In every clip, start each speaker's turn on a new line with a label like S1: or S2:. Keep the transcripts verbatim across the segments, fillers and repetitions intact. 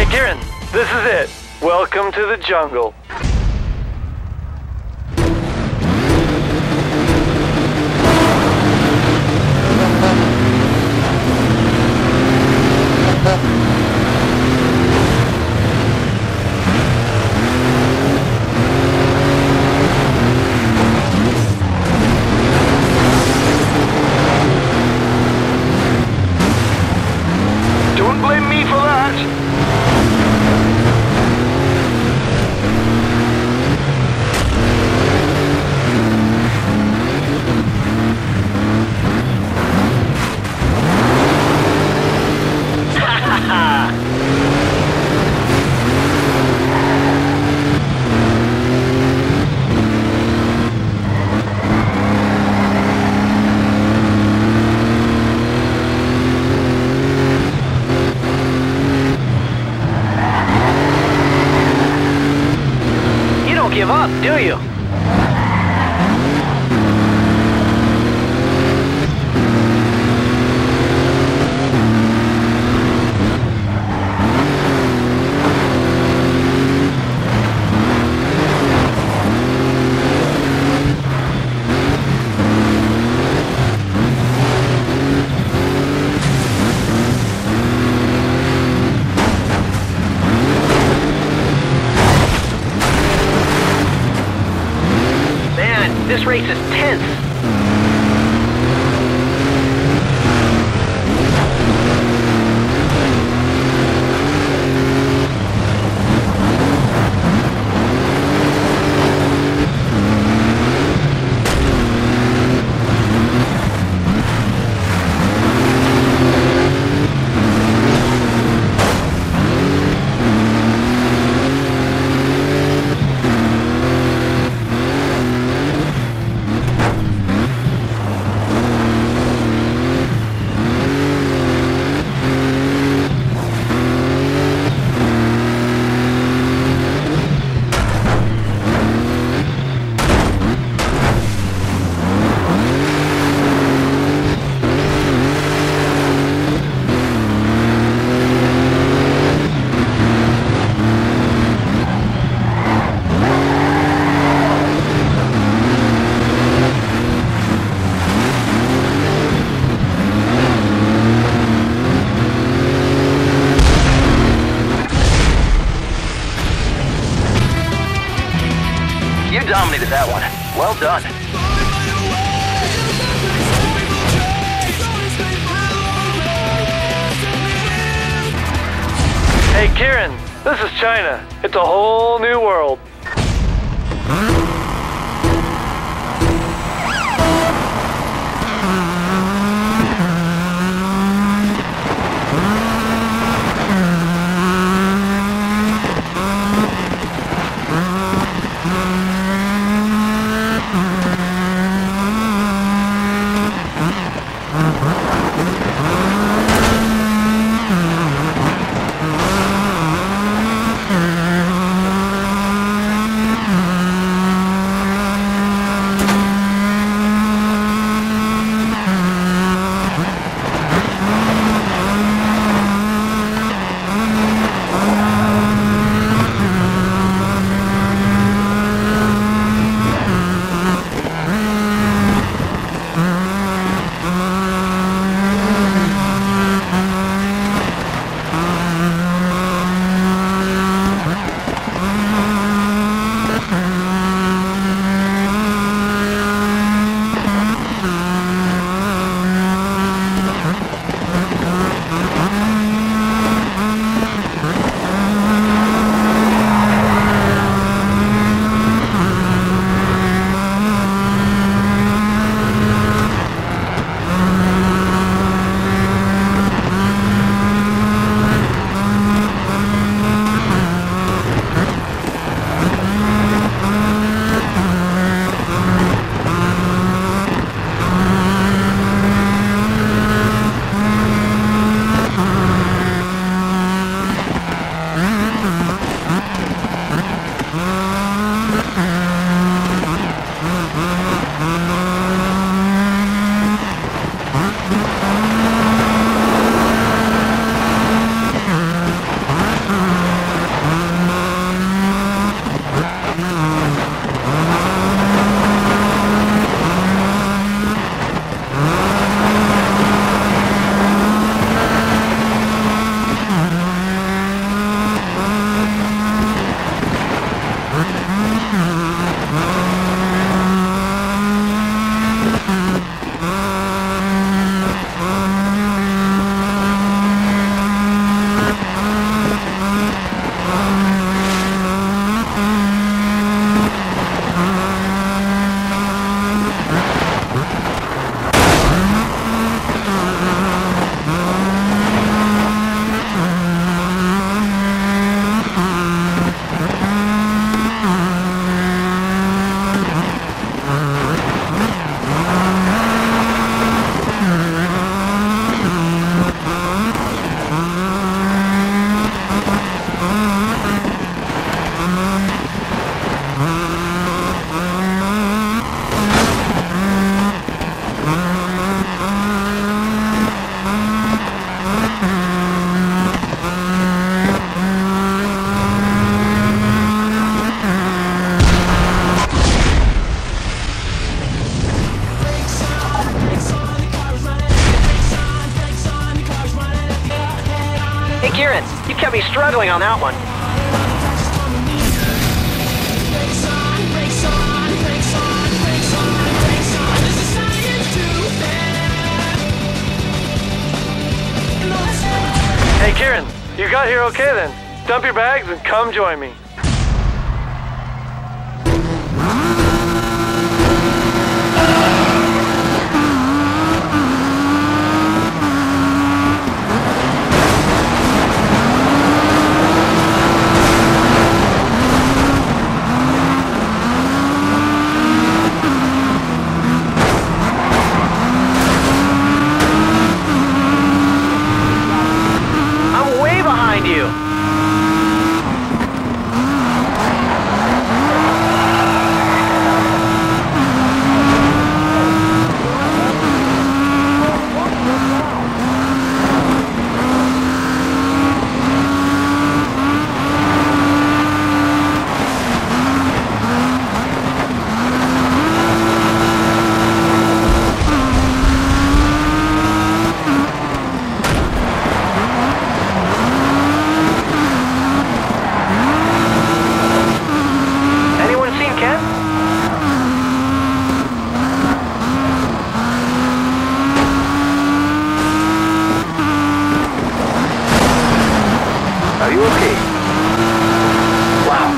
S1: Kieran, this is it. Welcome to the jungle. Don't blame me for that. Give up, do you? This race is tense. You dominated that one. Well done. Hey, Kieran, this is China. It's a whole new world.
S2: Kieran, you kept me struggling on that one.
S1: Hey, Kieran, you got here okay then. Dump your bags and come join me.
S3: Are you okay? Wow.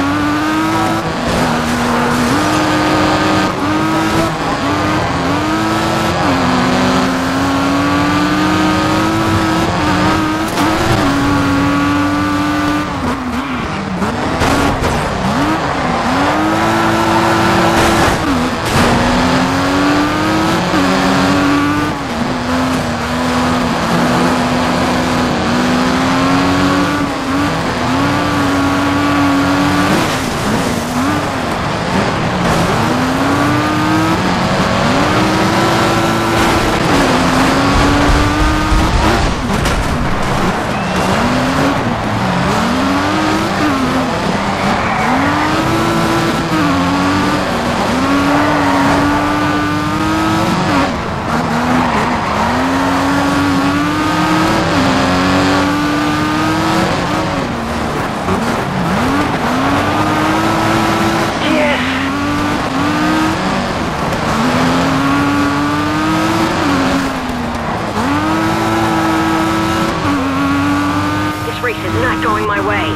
S2: Race is not going my way.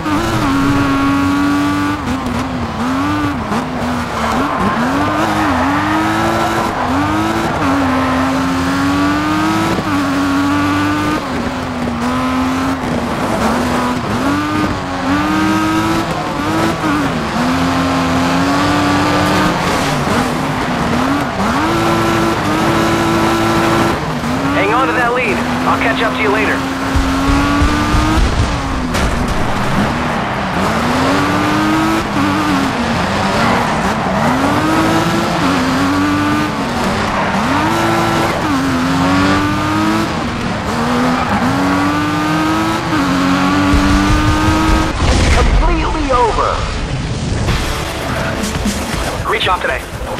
S1: Hang on to that lead. I'll catch up to you later. Great job today.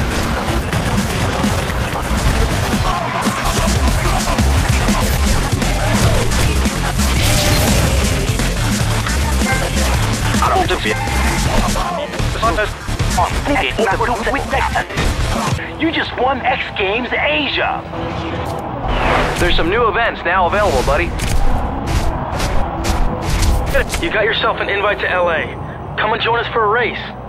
S1: I don't do it. You just won X Games Asia. There's some new events now available, buddy. You got yourself an invite to L A. Come and join us for a race.